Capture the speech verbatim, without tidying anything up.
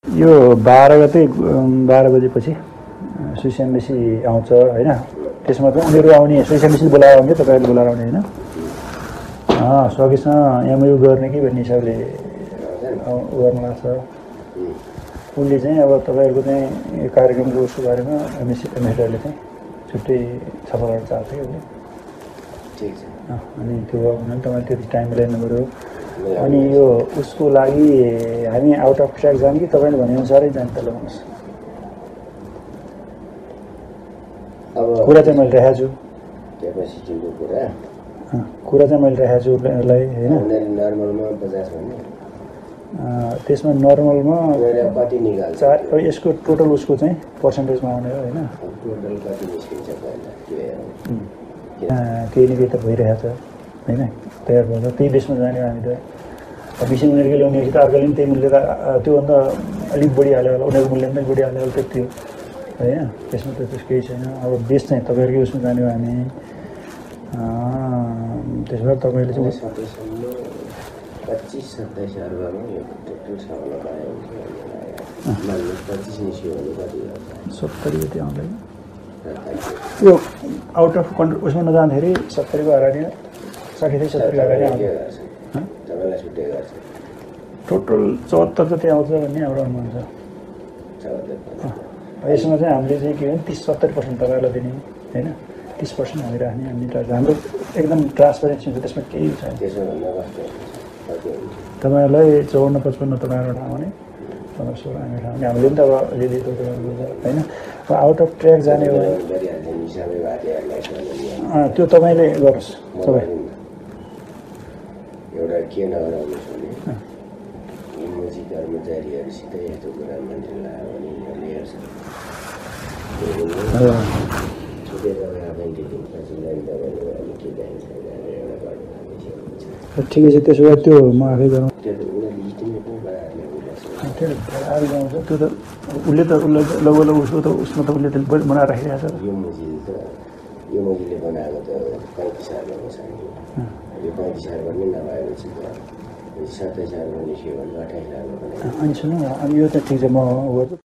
यो बाह्र गते बाह्र बजेपछि स्विस एम्बेसी आउँछ होइन त्यसमा त उनीहरू आउने स्विस एम्बेसी बोलाएर आउने तपाईँहरूले बोलाएर आउने होइन सकेसँग एमओय गर्ने कि भन्ने हिसाबले गर्नु लाग्छ उसले चाहिँ अब तपाईँहरूको चाहिँ यो कार्यक्रमको उसको बारेमा एमएससी एमएसडरले चाहिँ छुट्टै छलफल गर्न चाहन्छ कि उसले ठिक छ अनि त्यो हुनाले तपाईँले त्यति टाइम मिलाइनु पऱ्यो अनि यो उसको लागि हामी आउट अफ ट्र्याक जाने कि तपाईँले भनेअनुसारै जाने त लगाउनुहोस् अब कुरा चाहिँ मैले राखेको छु क्यापासिटीको कुरा कुरा चाहिँ मैले राखेको छु उसलाई होइन नर्मलमा पचास भन्ने त्यसमा नर्मलमा कति निकाल्छ चार यसको टोटल उसको चाहिँ पर्सेन्टेजमा आउने हो होइन टोटल कति निस्किन्छ पहिला त्यो केही न केही त भइरहेको छ होइन तयार भन्छ त्यही बेसमा जाने हामी त विषय उनीहरूले ल्याउने कि त अर्काले पनि त्यही मूल्य त त्योभन्दा अलिक बढी हाल्यो होला उनीहरूको मूल्य पनि बढी हाल्यो होला त्यति हो होइन त्यसमा त त्यस केही छैन अब बेस चाहिँ तपाईँहरूकै उसमा जाने हो हामी त्यसो भए तपाईँले चाहिँ पच्चिस सत्ताइस अर्बमा यो टोटल सबैलाई पायो पच्चिस निस्क्यो भने कति सत्तरी जति आउँदैन यो आउट अफ कन्ट्री उसमा नजाँदाखेरि सत्तरीको अगाडि साठी चाहिँ सत्तरीको अगाडि आउँछ तपाईँलाई छुट्टै गर्छ टोटल चौहत्तर जति आउँछ भन्ने हाम्रो अनुमान छ यसमा चाहिँ हामीले चाहिँ के भने तिस सत्तरी पर्सेन्ट तपाईँहरूलाई दिने होइन तिस पर्सेन्ट हामी राख्ने हामी हाम्रो एकदम ट्रान्सपरेन्सी हुन्छ त्यसमा केही छैन तपाईँहरूलाई चौवन्न पचपन्न तपाईँहरूबाट आउने पन्ध्र सोह्र हामी ठाउने हामीले पनि त अब अलिअलि होइन अब आउट अफ ट्र्याक जाने हो त्यो तपाईँले गर्नुहोस् तपाईँ एउटा के नगराउनुहोस् भने इमर्जी कर्मचारीहरूसित यस्तो कुरा मन्त्रीले आयो भने यिनीहरूले हेर्छ छुट्टै तपाईँ आफै दिनु पछि लाइन तपाईँले अनि के चाहिन्छ एउटा ठिकै छ त्यसो भए त्यो म आफै गरौँ त्यो त उनीहरूले इस्टिमेट नै बनाएर त्यो आफै गाउँछ त्यो त उसले त उसलाई लगभग उसको त उसमा त उसले त बनाएर राखिरहेको छ यो मजिले त यो मजिले बनाएको त पैँतिस हारमा छ नि यो पैँतिस हारमा पनि नभएपछि त सत्ताइस हारमा निस्क्यो भने अठाइस हारमा पनि अनि सुन्नु अनि यो त ठिक छ म गर्छु